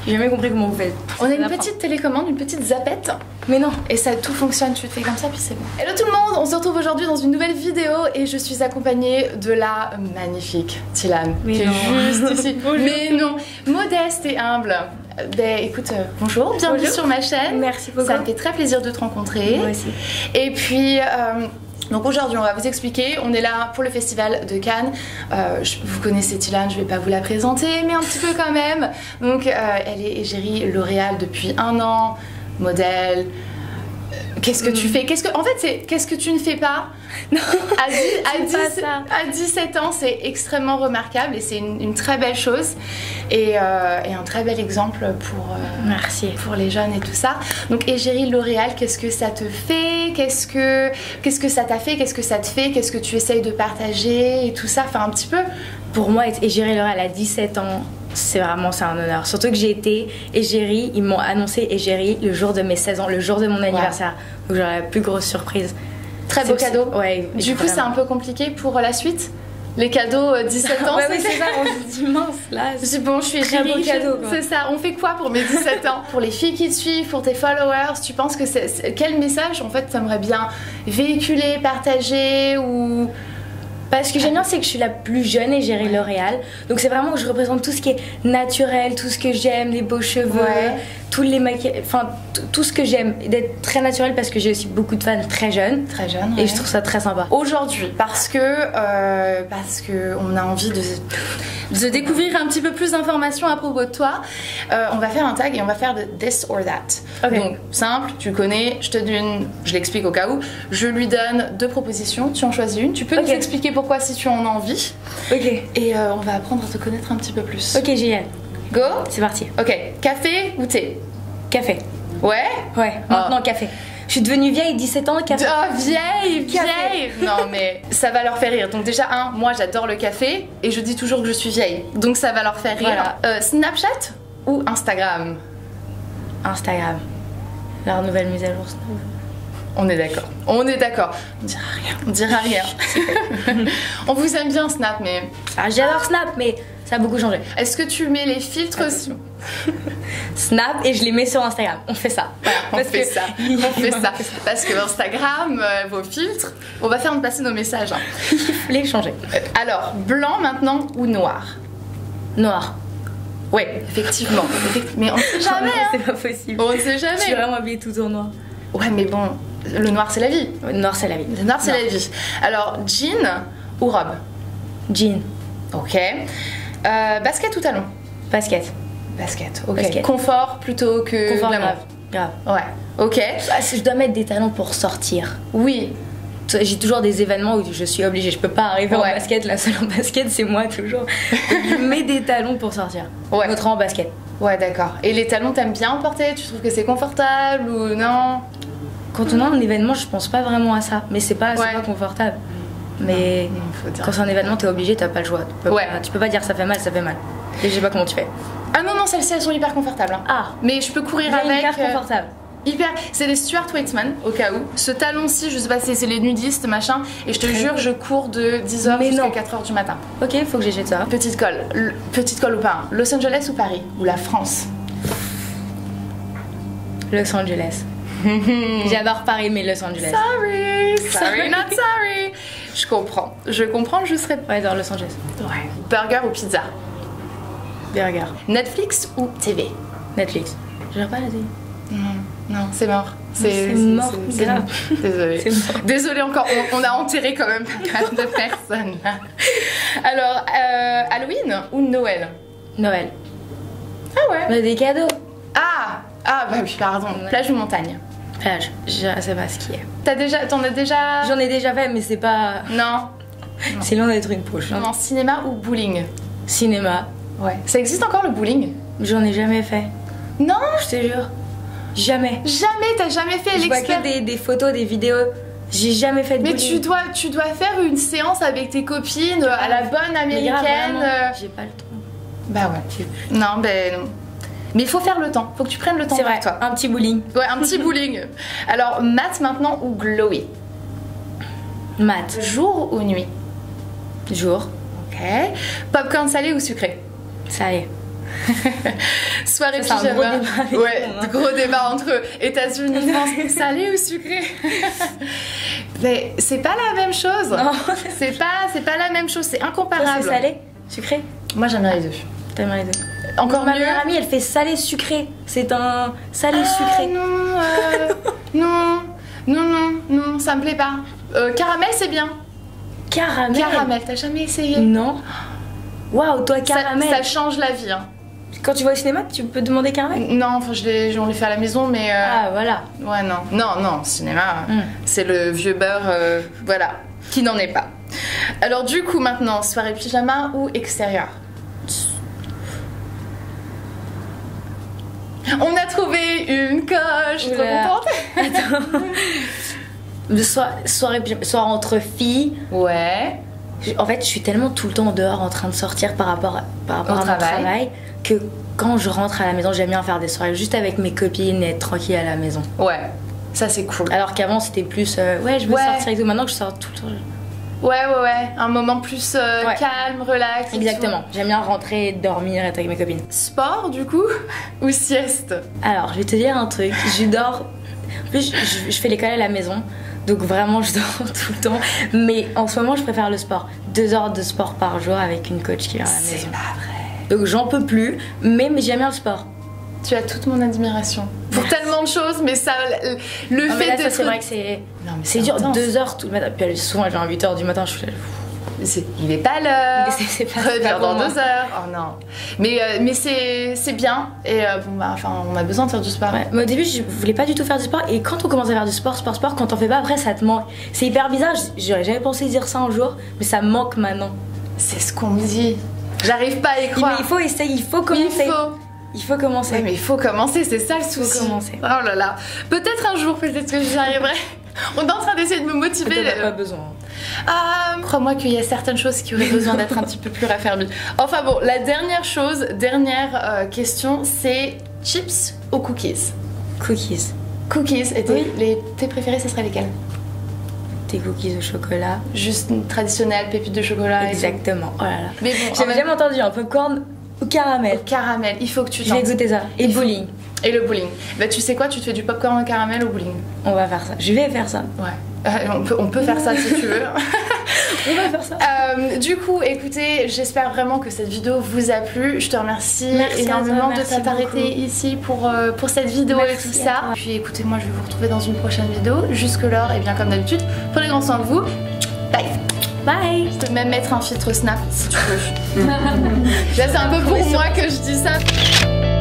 J'ai jamais compris comment vous faites. On a une petite télécommande, une petite zapette. Mais non. Et ça tout fonctionne, tu fais comme ça puis c'est bon. Hello tout le monde, on se retrouve aujourd'hui dans une nouvelle vidéo et je suis accompagnée de la magnifique Tilan. Mais qui est non. juste ici. Mais non, modeste et humble. Ben écoute, bonjour, bienvenue Bonjour. sur ma chaîne. Merci beaucoup. Ça me fait très plaisir de te rencontrer. Moi aussi. Et puis, donc aujourd'hui on va vous expliquer, on est là pour le festival de Cannes. Vous connaissez Tilan, je vais pas vous la présenter, mais un petit peu quand même. Donc elle est égérie L'Oréal depuis 1 an, modèle. Qu'est-ce que tu fais? En fait, c'est qu'est-ce que tu ne fais pas? Non, à 17 ans, c'est extrêmement remarquable et c'est une très belle chose et un très bel exemple Merci. pour les jeunes et tout ça. Donc, égérie L'Oréal, qu'est-ce que ça te fait? Qu'est-ce que ça t'a fait? Qu'est-ce que ça te fait? Qu'est-ce que tu essayes de partager et tout ça? Enfin, un petit peu. Pour moi, être égérie L'Oréal à 17 ans, c'est un honneur. Surtout que j'ai été égérie, ils m'ont annoncé égérie le jour de mes 16 ans, le jour de mon anniversaire. Donc j'aurai la plus grosse surprise. Très beau cadeau. Ouais. Du coup, c'est un peu compliqué pour la suite? Les cadeaux 17 ans, ouais, oui, c'est ça, on se dit mince là. Je dis bon, je suis Très beau égérie, cadeau, quoi. c'est ça. On fait quoi pour mes 17 ans? Pour les filles qui te suivent, pour tes followers, tu penses que quel message en fait t'aimerais bien véhiculer, partager ou... Parce que j'aime bien, c'est que je suis la plus jeune égérie L'Oréal. Donc c'est vraiment que je représente tout ce qui est naturel, tout ce que j'aime, les beaux cheveux, tous les maquillages, enfin tout ce que j'aime. D'être très naturel parce que j'ai aussi beaucoup de fans très jeunes. Très jeune. Et je trouve ça très sympa. Aujourd'hui, parce que on a envie de découvrir un petit peu plus d'informations à propos de toi, on va faire un tag et on va faire de this or that. Ok. Donc simple, tu connais, je l'explique au cas où, je lui donne 2 propositions, tu en choisis une, tu peux nous expliquer pourquoi si tu en as envie. Ok. Et on va apprendre à te connaître un petit peu plus. Ok, génial. Go. C'est parti. Ok, café ou thé? Café. Ouais. Ouais, maintenant café. Je suis devenue vieille, 17 ans, café. Oh, vieille, Café. vieille. Non mais ça va leur faire rire. Donc déjà moi j'adore le café et je dis toujours que je suis vieille. Donc ça va leur faire rire. Voilà. Snapchat ou Instagram? Instagram. Leur nouvelle mise à jour. On est d'accord. On est d'accord. On dira rien. On dira rien. On vous aime bien Snap, mais Ah, j'adore Snap, mais ça a beaucoup changé. est-ce que tu mets les filtres Snap et je les mets sur Instagram. On fait ça. Voilà, On fait ça. Parce que Instagram, vos filtres, on va faire passer nos messages. Hein. Il fallait changer. Alors, blanc maintenant ou noir? Noir. Ouais, effectivement. Mais on ne sait jamais. Hein. C'est pas possible. On ne sait Je suis jamais. vraiment habillée tout en noir. Ouais, mais bon, le noir c'est la vie. Noir, c'est la vie. Le noir c'est la vie. Alors, jean ou robe? Jean. Ok. Basket ou talon? Basket. Basket, ok. Basket. Confort plutôt que Confort, glamour. grave. Ouais, ok. Ah, si je dois mettre des talons pour sortir. Oui, J'ai toujours des événements où je suis obligée, je peux pas arriver en Ouais. basket, la seule en basket c'est moi toujours. Donc, je mets des talons pour sortir. Ouais. Autrement en basket. ouais, d'accord. Et les talons, t'aimes bien en porter? Tu trouves que c'est confortable ou non? Quand on a un événement, je pense pas vraiment à ça, mais c'est pas confortable. Mais faut dire. quand c'est un événement, t'es obligé, t'as pas le choix. Tu peux pas dire ça fait mal, ça fait mal. Et je sais pas comment tu fais. Ah non, celles-ci elles sont hyper confortables. Hein. Ah, Mais je peux courir j'ai avec. hyper confortable. Hyper. C'est les Stuart Weitzman au cas où. Ce talon-ci, je sais pas si c'est les nudistes, machin. Et je te jure, je cours de 10h Mais jusqu'à non. 4h du matin. Ok, faut que j'achète ça. Petite colle. Petite colle ou pas? Hein. Los Angeles ou Paris? Ou la France? Los Angeles. J'adore Paris, mais Los Angeles. Sorry, not sorry. Je comprends, je serais. Ouais, dans Los Angeles. Ouais. Burger ou pizza? Burger. Netflix ou TV? Netflix. Je regarde pas la télé. Non, c'est mort. C'est mort, c'est grave. mort. Désolée. C'est mort. Désolée encore, on a enterré quand même pas mal de personnes. Alors, Halloween ou Noël? Noël. Ah ouais. On a des cadeaux. Ah bah oui, pardon. Plage ou montagne? Plage. Je sais pas ce qui est. T'en as déjà? J'en ai déjà fait, mais c'est pas. Non. C'est loin d'être une poche. Non, cinéma ou bowling? Cinéma. Ouais. Ça existe encore le bowling? J'en ai jamais fait. Non. Je te jure. Jamais. Jamais, t'as jamais fait Je vois l'expert. que des photos, des vidéos. J'ai jamais fait de Mais bowling. tu dois faire une séance avec tes copines à la bonne Mais grave, américaine. vraiment, j'ai pas le temps. Bah ouais. Non, ben non. Mais il faut faire le temps. Faut que tu prennes le temps C'est pour vrai, toi. un petit bowling. Ouais, un petit bowling. Alors, mat maintenant ou glowy? Mat. Jour ou nuit? Jour. Ok. Popcorn salé ou sucré? Ça y est. Soirée Ça, c'est un pyjama. gros débat. Ouais, gros débat entre États-Unis, France, salé ou sucré. Mais c'est pas la même chose. Non. C'est pas la même chose, c'est Toi, incomparable. c'est salé, sucré. Moi j'aime bien les deux. T'aimes bien les deux. Encore Ma mieux. meilleure amie, elle fait salé sucré. C'est un salé sucré. Non, ça me plaît pas. Caramel c'est bien. Caramel. Caramel, t'as jamais essayé? Non. Waouh, toi caramel. Ça change la vie. Hein. Quand tu vas au cinéma, tu peux demander caramel. Non, enfin on les fait à la maison, mais Ah voilà. ouais non, cinéma, c'est le vieux beurre, voilà, qui n'en est pas. Alors du coup maintenant, soirée pyjama ou extérieur? On a trouvé une coche, je suis trop Oula. contente. Soir entre filles. Ouais. En fait, je suis tellement tout le temps dehors en train de sortir par rapport à mon travail que quand je rentre à la maison, j'aime bien faire des soirées juste avec mes copines et être tranquille à la maison. Ouais, ça c'est cool. Alors qu'avant, c'était plus ouais, je veux sortir et tout. Maintenant que je sors tout le temps. Ouais, un moment plus calme, relax. Exactement. J'aime bien rentrer, dormir, être avec mes copines. Sport du coup ou sieste? Alors, je vais te dire un truc. Je dors. En plus, je fais l'école à la maison. Donc vraiment, je dors tout le temps. Mais en ce moment, je préfère le sport. 2 heures de sport par jour avec une coach qui vient à la maison. C'est pas vrai. Donc j'en peux plus. Mais j'aime bien le sport. Tu as toute mon admiration pour tellement de choses, mais ça, le Non, mais fait là, d'être... c'est vrai que c'est... Non, mais C'est dur, intense. 2 heures tout le matin. Puis souvent, je viens à 8 heures du matin, je suis là. Il est pas l'heure. C'est pas Reviens pour dans moi. 2 heures. Oh non. Mais c'est bien. Et bon, bah, enfin, on a besoin de faire du sport. Ouais. Mais au début, je voulais pas du tout faire du sport. Et quand on commence à faire du sport, quand t'en fais pas, après, ça te manque. C'est hyper bizarre. J'aurais jamais pensé dire ça un jour. Mais ça me manque maintenant. C'est ce qu'on me dit. J'arrive pas à y croire. Mais il faut essayer, il faut commencer. Il faut commencer. Ouais, mais il faut commencer, c'est ça le souci. Il faut commencer. Oh là là. Peut-être un jour, peut-être que j'y arriverai. On est en train d'essayer de me motiver. T'as pas besoin. Crois-moi qu'il y a certaines choses qui auraient besoin d'être un petit peu plus raffermies. Enfin bon, la dernière question, c'est chips ou cookies? Cookies. Cookies. Et tes préférés, ce seraient lesquels? Des cookies au chocolat. Juste une traditionnelle pépite de chocolat. Exactement. Oh là là. Mais bon, j'avais jamais entendu un popcorn ou caramel. Caramel, il faut que tu Je vais tentes. goûter ça. Et bowling. Et le bowling. Bah tu sais quoi, tu te fais du popcorn au caramel au bowling. On va faire ça. Je vais faire ça. Ouais. On peut faire ça si tu veux. On va faire ça. Du coup, écoutez, j'espère vraiment que cette vidéo vous a plu. Je te remercie énormément de t'être arrêté ici pour cette vidéo et tout ça. Puis écoutez, moi je vais vous retrouver dans une prochaine vidéo. Jusque-là, et bien comme d'habitude, prenez grand soin de vous. Bye. Bye. Je peux même mettre un filtre Snap si tu veux. Là c'est un peu pour moi que je dis ça.